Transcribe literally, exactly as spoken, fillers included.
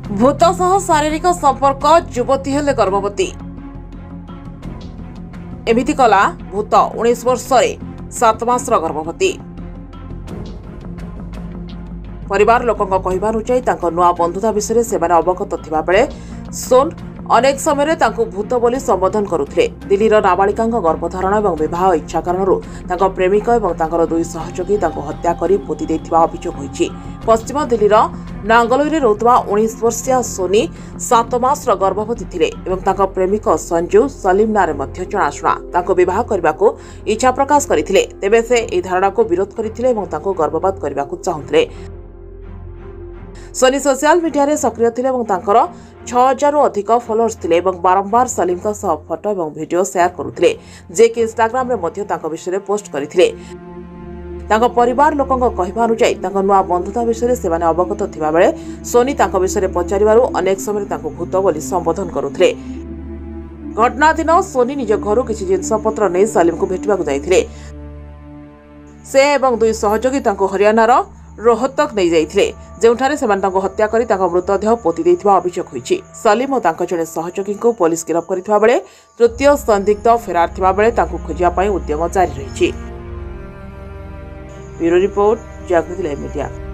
भूत सह शारीरिक संपर्क युवती हेले गर्भवती एमिति कला भूत उन्नीस वर्ष सात मास गर्भवती। परिवार लोकों कहनुसार तांको नुआ बंधुता विषय से अवगत थिबा बेले सोन अनेक समय तांको भूत बोली संबोधन करुथिले। दिल्लीर नाबालिका गर्भधारण और विवाह इच्छा कारण प्रेमिक और तांकर दुई सहयोगी तांको हत्या करी पोति देथिबा अभियोग होईछि। पश्चिम दिल्लीर नांगलोई रोहुवा उन्नीस वर्षीय सोनी सात मास गर्भवती थिले एवं तांको प्रेमिक संजू सलीम नारे मध्य जनाशुना तांको विवाह करबाको इच्छा प्रकाश करथिले। तेबे से एही धारणा को विरोध करथिले एवं तांको गर्भपात करबाको चाहुथिले। सोनी सोशल मीडिया रे सक्रिय थिले एवं तांकर छह हजार रु अधिक फॉलोअर्स थिले एवं बारंबार सलीम का सह फोटो एवं वीडियो शेयर करुथिले जे कि इंस्टाग्राम रे मध्य तांको विषय रे पोस्ट करथिले। तांको परिवार लोकों कहवा अनुसार तांको नुआ बंधुता विषय से अवगत थिबा बेले सोनी तांको विषय रे पचारिबारु अनेक समय तांको भूत बोली संबोधन करुथिले। घटना दिन सोनी निज घर किछि जिनसपत्र नै सलीम को भेटिबाकु जाइथिले। से एवं दुई सहयोगी तांको हरियाणार रोहतक नहीं जाइथिले जेउठारे सेमान तांको हत्या करी तांको मृतदेह पोति देथिबा अभियोग होईछि। सलीम और तांको जने सहयोगी को पुलिस गिरफ करथिबा बेले तृतीय संदिग्ध फेरार थिबा बेले तांको खोजिया पई उद्यम जारी रहिछि। Bureau report Jagriti live media.